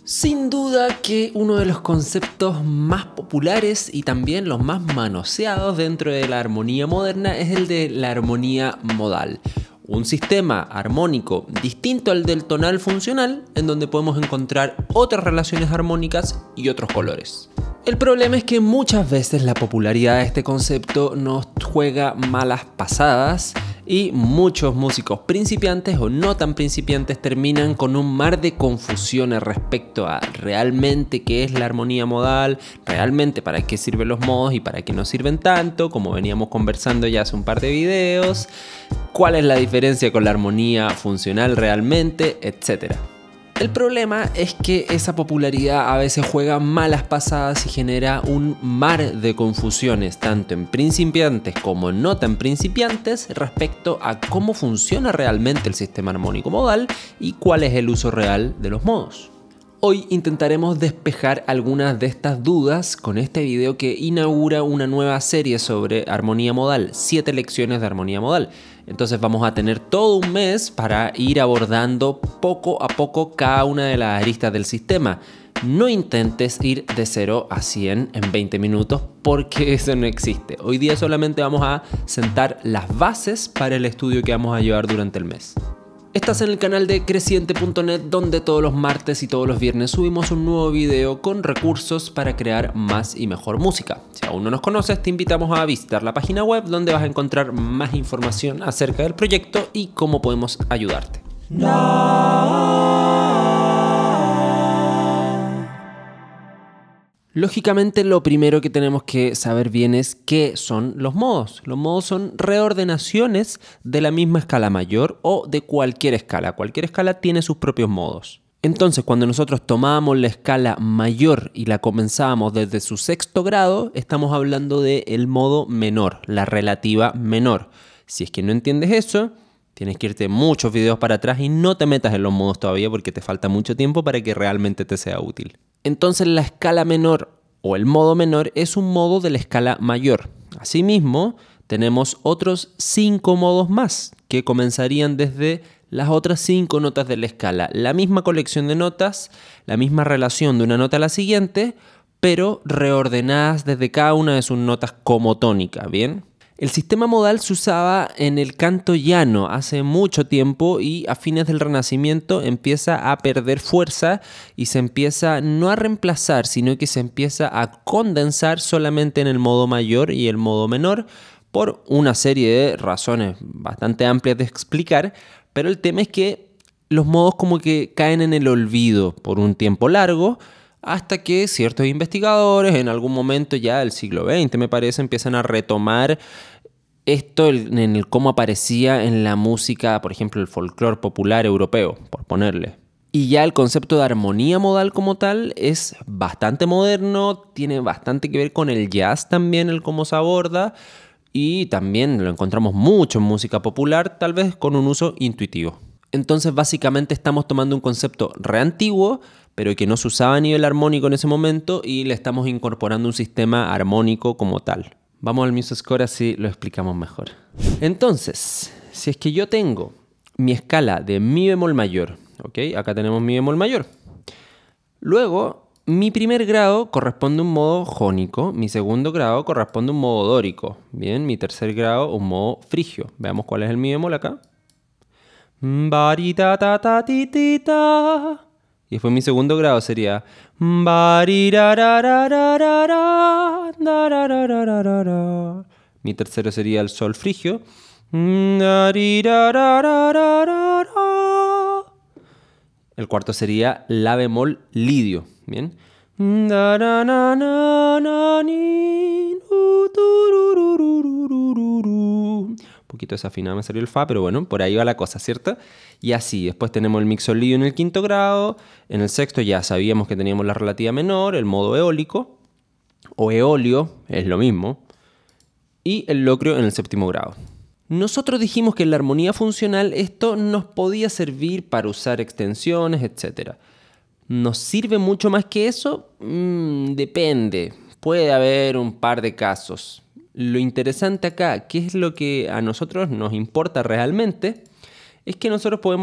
Sin duda que uno de los conceptos más populares y también los más manoseados dentro de la armonía moderna es el de la armonía modal. Un sistema armónico distinto al del tonal funcional en donde podemos encontrar otras relaciones armónicas y otros colores. El problema es que muchas veces la popularidad de este concepto nos juega malas pasadas y muchos músicos principiantes o no tan principiantes terminan con un mar de confusiones respecto a realmente qué es la armonía modal, realmente para qué sirven los modos y para qué no sirven tanto, como veníamos conversando ya hace un par de videos, cuál es la diferencia con la armonía funcional realmente, etc. El problema es que esa popularidad a veces juega malas pasadas y genera un mar de confusiones, tanto en principiantes como en no tan principiantes, respecto a cómo funciona realmente el sistema armónico modal y cuál es el uso real de los modos. Hoy intentaremos despejar algunas de estas dudas con este video que inaugura una nueva serie sobre armonía modal, 7 lecciones de armonía modal. Entonces vamos a tener todo un mes para ir abordando poco a poco cada una de las aristas del sistema. No intentes ir de 0 a 100 en 20 minutos porque eso no existe. Hoy día solamente vamos a sentar las bases para el estudio que vamos a llevar durante el mes. Estás en el canal de Creciente.net, donde todos los martes y todos los viernes subimos un nuevo video con recursos para crear más y mejor música. Si aún no nos conoces, te invitamos a visitar la página web donde vas a encontrar más información acerca del proyecto y cómo podemos ayudarte. Lógicamente, lo primero que tenemos que saber bien es qué son los modos. Los modos son reordenaciones de la misma escala mayor o de cualquier escala. Cualquier escala tiene sus propios modos. Entonces, cuando nosotros tomábamos la escala mayor y la comenzábamos desde su sexto grado, estamos hablando del modo menor, la relativa menor. Si es que no entiendes eso, tienes que irte muchos videos para atrás y no te metas en los modos todavía porque te falta mucho tiempo para que realmente te sea útil. Entonces la escala menor o el modo menor es un modo de la escala mayor. Asimismo, tenemos otros 5 modos más que comenzarían desde las otras 5 notas de la escala. La misma colección de notas, la misma relación de una nota a la siguiente, pero reordenadas desde cada una de sus notas como tónica, ¿bien? El sistema modal se usaba en el canto llano hace mucho tiempo y a fines del Renacimiento empieza a perder fuerza y se empieza no a reemplazar, sino que se empieza a condensar solamente en el modo mayor y el modo menor por una serie de razones bastante amplias de explicar, pero el tema es que los modos como que caen en el olvido por un tiempo largo, hasta que ciertos investigadores en algún momento ya del siglo XX, me parece, empiezan a retomar esto en el cómo aparecía en la música, por ejemplo, el folclore popular europeo, por ponerle. Y ya el concepto de armonía modal como tal es bastante moderno, tiene bastante que ver con el jazz también, el cómo se aborda, y también lo encontramos mucho en música popular, tal vez con un uso intuitivo. Entonces, básicamente estamos tomando un concepto reantiguo, pero que no se usaba a nivel armónico en ese momento y le estamos incorporando un sistema armónico como tal. Vamos al MuseScore así lo explicamos mejor. Entonces, si es que yo tengo mi escala de mi bemol mayor, ¿ok? Acá tenemos mi bemol mayor. Luego, mi primer grado corresponde a un modo jónico, mi segundo grado corresponde a un modo dórico, bien, mi tercer grado un modo frigio. Veamos cuál es el mi bemol acá. Y después mi segundo grado sería mi tercero sería el sol frigio. El cuarto sería la bemol lidio, ¿bien? Un poquito desafinado me salió el fa, pero bueno, por ahí va la cosa, ¿cierto? Y así, después tenemos el mixolidio en el quinto grado, en el sexto ya sabíamos que teníamos la relativa menor, el modo eólico, o eolio, es lo mismo, y el locrio en el séptimo grado. Nosotros dijimos que en la armonía funcional esto nos podía servir para usar extensiones, etc. ¿Nos sirve mucho más que eso? Depende, puede haber un par de casos. Lo interesante acá, ¿qué es lo que a nosotros nos importa realmente? Es que nosotros podemos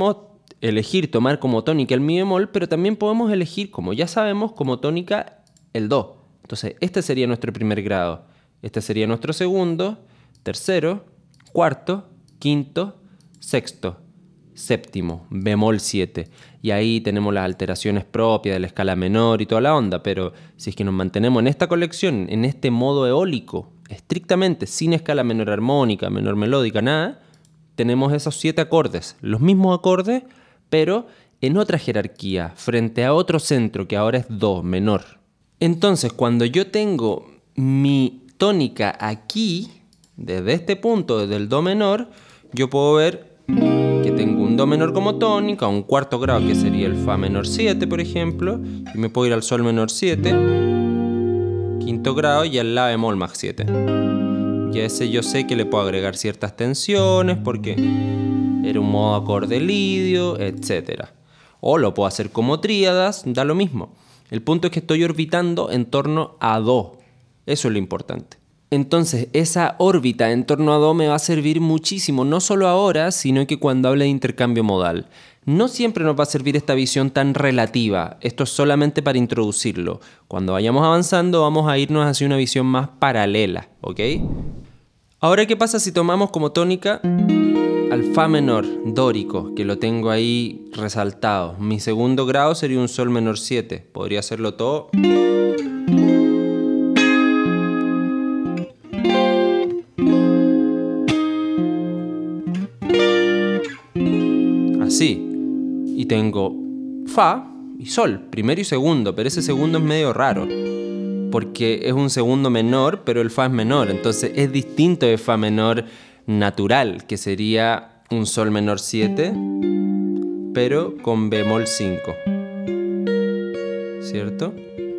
elegir tomar como tónica el mi bemol, pero también podemos elegir, como ya sabemos, como tónica el do. Entonces, este sería nuestro primer grado. Este sería nuestro segundo, tercero, cuarto, quinto, sexto, séptimo, bemol 7. Y ahí tenemos las alteraciones propias de la escala menor y toda la onda, pero si es que nos mantenemos en esta colección, en este modo eólico, estrictamente sin escala menor armónica, menor melódica, nada, tenemos esos 7 acordes, los mismos acordes, pero en otra jerarquía, frente a otro centro que ahora es do menor. Entonces, cuando yo tengo mi tónica aquí, desde este punto, desde el do menor, yo puedo ver que tengo un do menor como tónica, un cuarto grado que sería el fa menor 7, por ejemplo, y me puedo ir al sol menor 7, quinto grado y al la bemol más 7. Y a ese yo sé que le puedo agregar ciertas tensiones porque era un modo acorde lidio, etc. O lo puedo hacer como tríadas, da lo mismo. El punto es que estoy orbitando en torno a do. Eso es lo importante. Entonces, esa órbita en torno a do me va a servir muchísimo, no solo ahora, sino que cuando hable de intercambio modal. No siempre nos va a servir esta visión tan relativa. Esto es solamente para introducirlo. Cuando vayamos avanzando, vamos a irnos hacia una visión más paralela, ¿ok? Ahora, ¿qué pasa si tomamos como tónica al fa menor dórico, que lo tengo ahí resaltado? Mi segundo grado sería un sol menor 7. Podría hacerlo todo así. Y tengo fa y sol, primero y segundo, pero ese segundo es medio raro porque es un segundo menor, pero el fa es menor, entonces es distinto de fa menor natural, que sería un sol menor 7, pero con bemol 5, ¿cierto?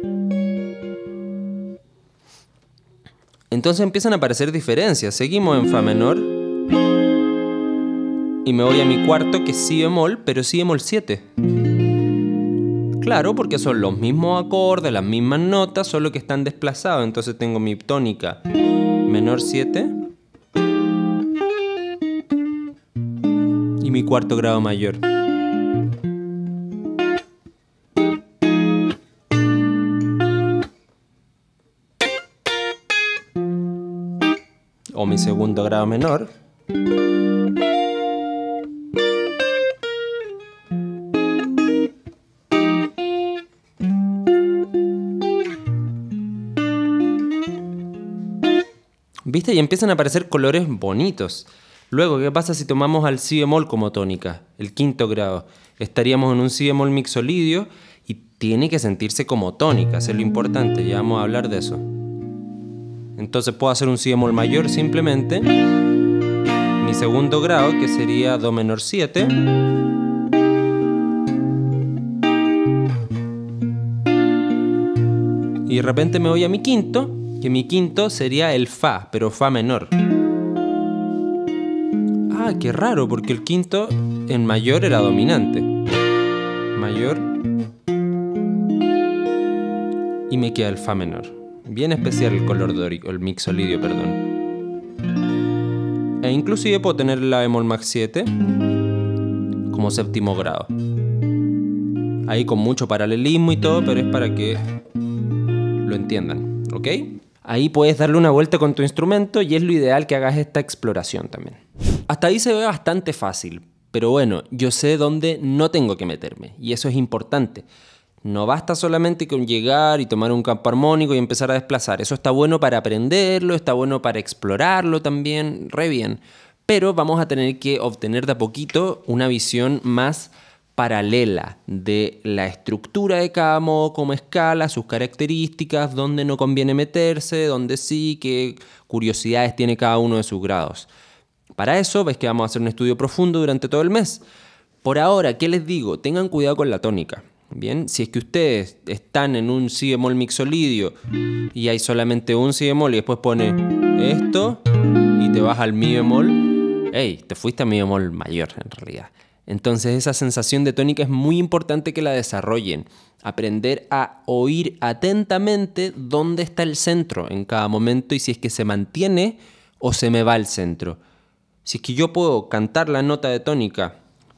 Entonces empiezan a aparecer diferencias. Seguimos en fa menor y me voy a mi cuarto, que es si bemol, pero si bemol 7. Claro, porque son los mismos acordes, las mismas notas, solo que están desplazados. Entonces tengo mi tónica menor 7 y mi cuarto grado mayor. O mi segundo grado menor. ¿Viste? Y empiezan a aparecer colores bonitos. Luego, ¿qué pasa si tomamos al si bemol como tónica? El quinto grado. Estaríamos en un si bemol mixolidio y tiene que sentirse como tónica, eso es lo importante, ya vamos a hablar de eso. Entonces puedo hacer un si bemol mayor simplemente, mi segundo grado, que sería do menor 7, y de repente me voy a mi quinto, que mi quinto sería el fa, pero fa menor. Ah, qué raro, porque el quinto en mayor era dominante. Mayor. Y me queda el fa menor. Bien especial el color dórico, el mixolidio, perdón. E inclusive puedo tener la bemol max 7 como séptimo grado. Ahí con mucho paralelismo y todo, pero es para que lo entiendan, ¿ok? Ahí puedes darle una vuelta con tu instrumento y es lo ideal que hagas esta exploración también. Hasta ahí se ve bastante fácil, pero bueno, yo sé dónde no tengo que meterme y eso es importante. No basta solamente con llegar y tomar un campo armónico y empezar a desplazar. Eso está bueno para aprenderlo, está bueno para explorarlo también, re bien. Pero vamos a tener que obtener de a poquito una visión más paralela de la estructura de cada modo como escala, sus características, dónde no conviene meterse, dónde sí, qué curiosidades tiene cada uno de sus grados. Para eso ves que vamos a hacer un estudio profundo durante todo el mes. Por ahora, ¿qué les digo? Tengan cuidado con la tónica. Bien, si es que ustedes están en un si bemol mixolidio y hay solamente un si bemol y después pone esto y te vas al mi bemol, hey, te fuiste a mi bemol mayor en realidad. Entonces esa sensación de tónica es muy importante que la desarrollen. Aprender a oír atentamente dónde está el centro en cada momento y si es que se mantiene o se me va al centro. Si es que yo puedo cantar la nota de tónica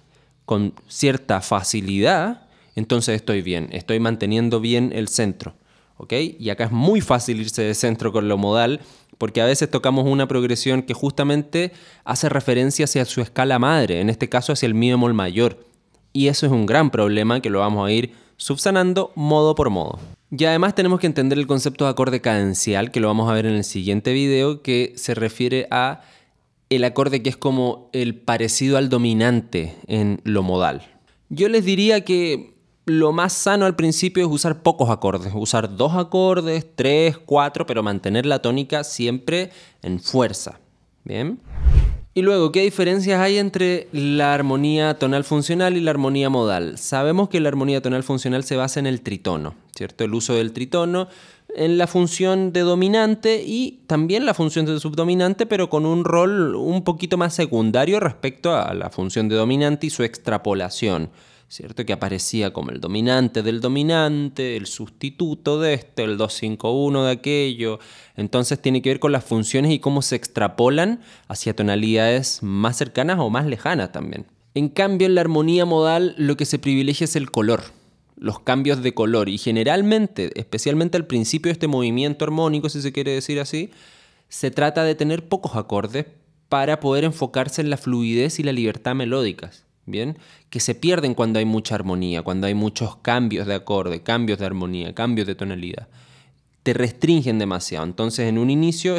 con cierta facilidad, entonces estoy bien, estoy manteniendo bien el centro. ¿Ok? Y acá es muy fácil irse de centro con lo modal, porque a veces tocamos una progresión que justamente hace referencia hacia su escala madre, en este caso hacia el mi bemol mayor. Y eso es un gran problema que lo vamos a ir subsanando modo por modo. Y además tenemos que entender el concepto de acorde cadencial, que lo vamos a ver en el siguiente video, que se refiere a el acorde que es como el parecido al dominante en lo modal. Yo les diría que lo más sano al principio es usar pocos acordes, usar 2 acordes, 3, 4, pero mantener la tónica siempre en fuerza. ¿Bien? Y luego, ¿qué diferencias hay entre la armonía tonal funcional y la armonía modal? Sabemos que la armonía tonal funcional se basa en el tritono, ¿cierto? El uso del tritono en la función de dominante y también la función de subdominante, pero con un rol un poquito más secundario respecto a la función de dominante y su extrapolación, ¿cierto? Que aparecía como el dominante del dominante, el sustituto de este, el 251 de aquello. Entonces tiene que ver con las funciones y cómo se extrapolan hacia tonalidades más cercanas o más lejanas también. En cambio, en la armonía modal lo que se privilegia es el color, los cambios de color. Y generalmente, especialmente al principio de este movimiento armónico, si se quiere decir así, se trata de tener pocos acordes para poder enfocarse en la fluidez y la libertad melódicas. ¿Bien? Que se pierden cuando hay mucha armonía, cuando hay muchos cambios de acorde, cambios de armonía, cambios de tonalidad. Te restringen demasiado. Entonces, en un inicio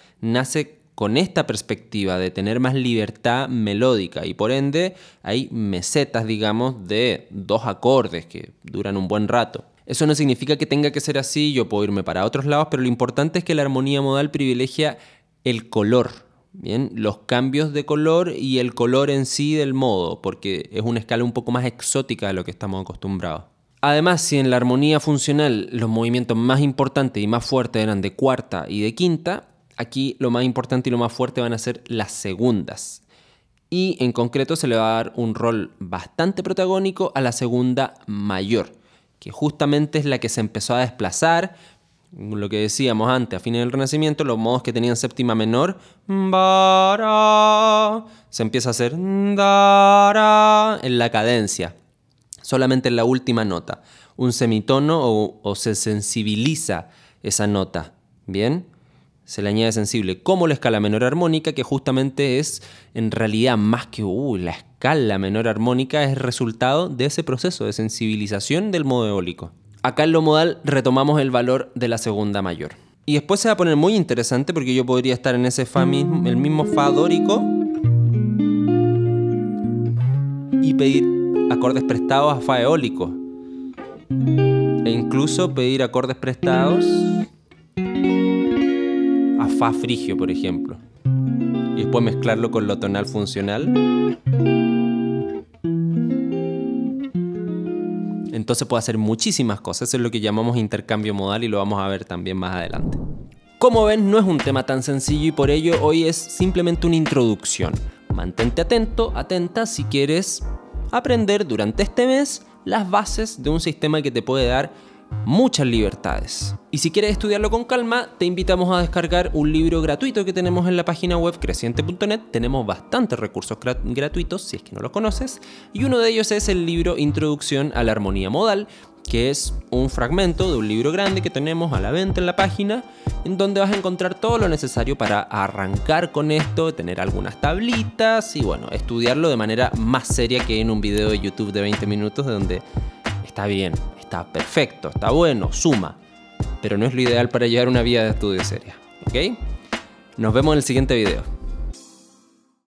nace con esta perspectiva de tener más libertad melódica y por ende hay mesetas, digamos, de 2 acordes que duran un buen rato. Eso no significa que tenga que ser así, yo puedo irme para otros lados, pero lo importante es que la armonía modal privilegia el color. Bien, los cambios de color y el color en sí del modo, porque es una escala un poco más exótica de lo que estamos acostumbrados. Además, si en la armonía funcional los movimientos más importantes y más fuertes eran de cuarta y de quinta, aquí lo más importante y lo más fuerte van a ser las segundas. Y en concreto se le va a dar un rol bastante protagónico a la segunda mayor, que justamente es la que se empezó a desplazar. Lo que decíamos antes, a fines del Renacimiento, los modos que tenían séptima menor, se empieza a hacer en la cadencia, solamente en la última nota. Un semitono o se sensibiliza esa nota, ¿bien? Se le añade sensible, como la escala menor armónica, que justamente es, en realidad, más que la escala menor armónica, es resultado de ese proceso de sensibilización del modo eólico. Acá en lo modal retomamos el valor de la segunda mayor. Y después se va a poner muy interesante porque yo podría estar en ese fa mismo, el mismo fa dórico, y pedir acordes prestados a fa eólico. E incluso pedir acordes prestados a fa frigio, por ejemplo. Y después mezclarlo con lo tonal funcional. Entonces puede hacer muchísimas cosas. Eso es lo que llamamos intercambio modal y lo vamos a ver también más adelante. Como ven, no es un tema tan sencillo y por ello hoy es simplemente una introducción. Mantente atento, atenta si quieres aprender durante este mes las bases de un sistema que te puede dar muchas libertades. Y si quieres estudiarlo con calma, te invitamos a descargar un libro gratuito que tenemos en la página web creciente.net. Tenemos bastantes recursos gratuitos si es que no los conoces, y uno de ellos es el libro Introducción a la Armonía Modal, que es un fragmento de un libro grande que tenemos a la venta en la página, en donde vas a encontrar todo lo necesario para arrancar con esto, tener algunas tablitas y bueno, estudiarlo de manera más seria que en un video de YouTube de 20 minutos donde está bien, está perfecto, está bueno, suma, pero no es lo ideal para llevar una vida de estudio seria, ¿ok? Nos vemos en el siguiente video.